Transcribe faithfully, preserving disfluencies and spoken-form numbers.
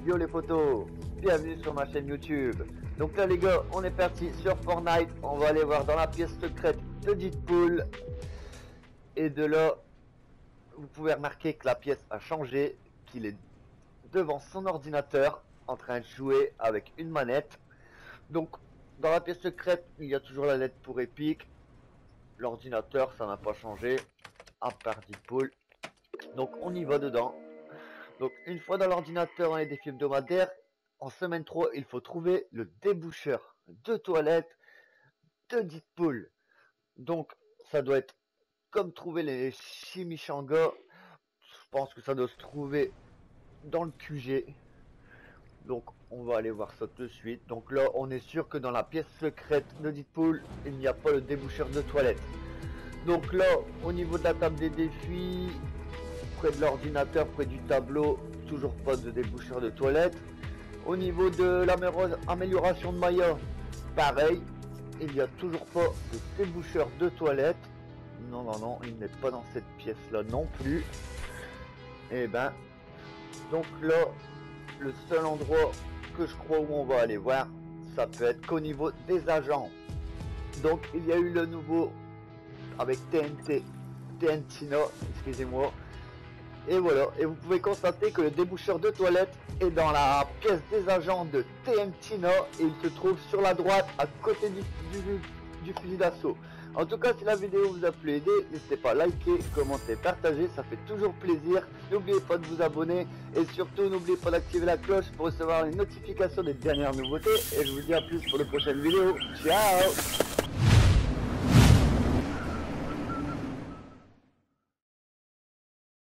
Yo les potos, bienvenue sur ma chaîne YouTube. Donc là les gars, on est parti sur Fortnite. On va aller voir dans la pièce secrète de Deadpool. Et de là, vous pouvez remarquer que la pièce a changé, qu'il est devant son ordinateur en train de jouer avec une manette. Donc dans la pièce secrète, il y a toujours la lettre pour Epic. L'ordinateur, ça n'a pas changé, à part Deadpool. Donc on y va dedans. Donc une fois dans l'ordinateur, dans les défis hebdomadaires, en semaine trois, il faut trouver le déboucheur de toilette de Deadpool. Donc ça doit être comme trouver les chimichangas. Je pense que ça doit se trouver dans le Q G. Donc on va aller voir ça tout de suite. Donc là on est sûr que dans la pièce secrète de Deadpool, il n'y a pas le déboucheur de toilette. Donc là au niveau de la table des défis, près de l'ordinateur, près du tableau, toujours pas de déboucheur de toilette. Au niveau de l'amélioration de Maya, pareil, il n'y a toujours pas de déboucheur de toilette. Non, non, non, il n'est pas dans cette pièce-là non plus. Et ben, donc là, le seul endroit que je crois où on va aller voir, ça peut être qu'au niveau des agents. Donc il y a eu le nouveau avec T N T, T N Tina, excusez-moi. Et voilà, et vous pouvez constater que le déboucheur de toilette est dans la pièce des agents de T M Tina et il se trouve sur la droite à côté du, du, du fusil d'assaut. En tout cas, si la vidéo vous a plu et aidé, n'hésitez pas à liker, commenter, partager, ça fait toujours plaisir. N'oubliez pas de vous abonner et surtout n'oubliez pas d'activer la cloche pour recevoir les notifications des dernières nouveautés. Et je vous dis à plus pour de prochaines vidéos. Ciao!